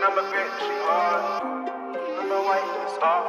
at my bitch, she hard. I'm a white, it's off.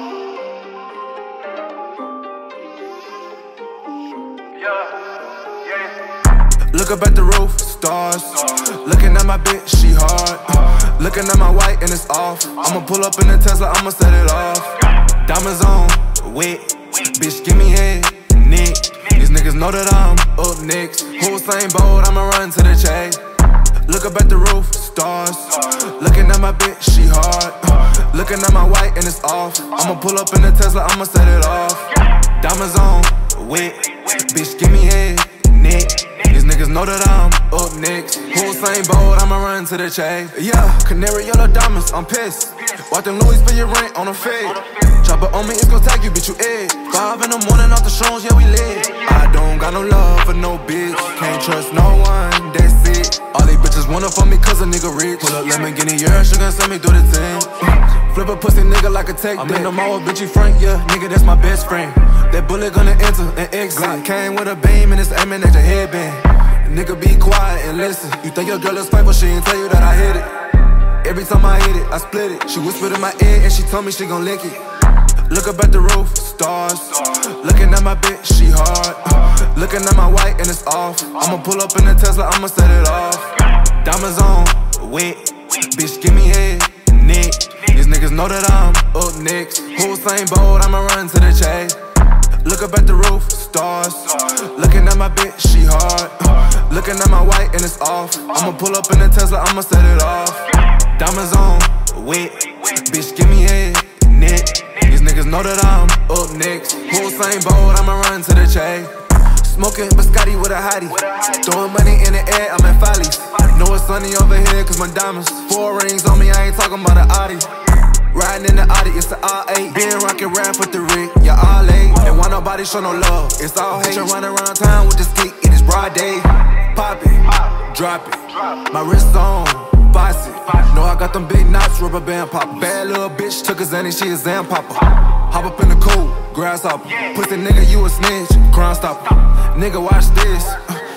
Yeah. Look up at the roof, stars. Looking at my bitch, she hard. Looking at my white and it's off. I'ma pull up in the Tesla, I'ma set it off. Diamonds on, wet. Bitch, give me head, Nick. These niggas know that I'm up next. Hussein Bolt, I'ma run to the chase. Look up at the roof, stars. Looking at my bitch, she hard. Looking at my white and it's off. I'ma pull up in the Tesla, I'ma set it off. Diamonds on, wet. Bitch, give me head, Nick. These niggas know that I'm up next. Hussein Bolt, I'ma run to the chase. Yeah, canary yellow diamonds, I'm pissed. Watch them Louis pay your rent on a fade. Chop it on me, it's gon' tag you, bitch, you egg. 5 in the morning off the shrooms, yeah, we lit. I don't got no love for no bitch. Can't trust no one, that's it. All these bitches wanna fuck me cause a nigga rich. Pull up Lamborghini, yeah, she gon' send me through the 10. Flip a pussy nigga like a tech. I'm in the mall with bitchy Frank, yeah, nigga, that's my best friend. That bullet gonna enter and exit. Glock came with a beam and it's aiming at your headband. Nigga, be quiet and listen. You think your girl is faithful, she ain't tell you that I hit it. Every time I hit it, I split it. She whispered in my ear and she told me she gon' lick it. Look up at the roof, stars. Looking at my bitch, she hard. Looking at my white and it's off. I'ma pull up in the Tesla, I'ma set it off. Diamonds on, wet. Bitch, give me head, Nick. These niggas know that I'm up next. Hussein Bolt, I'ma run to the chase. Look up at the roof, stars. Looking at my bitch, she hard. Looking at my white and it's off. I'ma pull up in the Tesla, I'ma set it off. Diamonds on, wet. Bitch, give me head, Nick. These niggas know that I'm up next. Hussein Bolt, I'ma run to the chase. Smoking biscotti with a hottie. Throwing money in the air, I'm in Follies. Know it's sunny over here cause my diamonds. 4 rings on me, I ain't talking about an Audi. Riding in the Audi, it's the R8. Being rockin' rap with the rig, yeah, all late. And why nobody show no love, it's all hate. Running around town with the stick, it is broad day. Pop it, drop it, my wrist on, boss it. Know I got them big knots, rubber band pop. Bad little bitch, took a Zanny, she a Zan popper. Hop up in the cool, grasshopper. Pussy nigga, you a snitch, crime stopper. Nigga, watch this.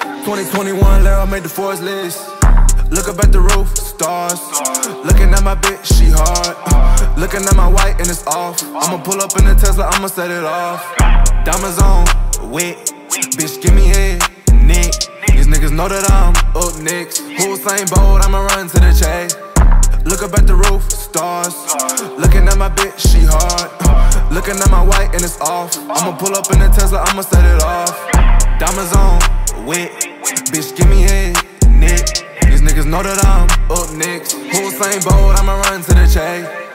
2021, Lara made the Forbes list. Look up at the roof, stars. Looking at my bitch, she hard. Looking at my white and it's off. I'ma pull up in the Tesla, I'ma set it off. Diamonds on, wet. Bitch, give me head, Nick. These niggas know that I'm up next. Hussein Bolt, I'ma run to the chase. Look up at the roof, stars. Looking at my bitch, she hard. Looking at my white and it's off. I'ma pull up in the Tesla, I'ma set it off. Diamonds on, wet. Bitch, give me head, Nick. These niggas know that I'm up next. Hussein Bolt, I'ma run to the chase.